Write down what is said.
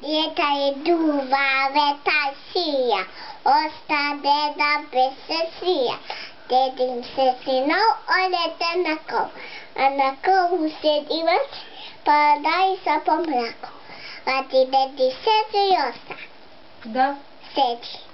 Vjetar je duva, vetar sija, osta deda bez se svija. Dedin se sinov odete na kov, a na kovu sjedi vrč, pa daj sa pomrakom. A ti dedi sedi i osta. Da? Sedi.